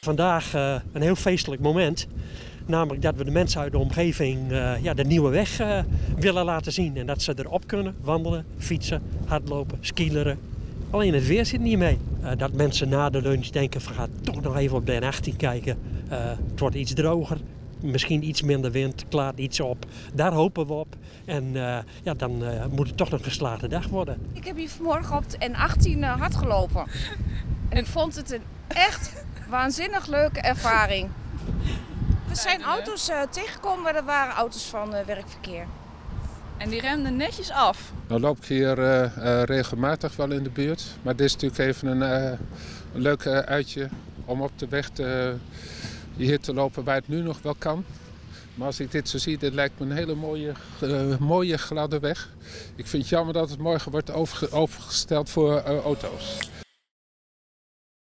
Vandaag een heel feestelijk moment. Namelijk dat we de mensen uit de omgeving de nieuwe weg willen laten zien. En dat ze erop kunnen wandelen, fietsen, hardlopen, skileren. Alleen het weer zit niet mee. Dat mensen na de lunch denken van ga toch nog even op de N18 kijken. Het wordt iets droger, misschien iets minder wind, klaart iets op. Daar hopen we op. En dan moet het toch een geslaagde dag worden. Ik heb hier vanmorgen op de N18 hard gelopen. En ik vond het een echt waanzinnig leuke ervaring. Er zijn auto's tegengekomen, maar dat waren auto's van werkverkeer. En die remden netjes af. Nou loop ik hier regelmatig wel in de buurt. Maar dit is natuurlijk even een leuk uitje om op de weg hier te lopen waar het nu nog wel kan. Maar als ik dit zo zie, dit lijkt me een hele mooie gladde weg. Ik vind het jammer dat het morgen wordt overgesteld voor auto's.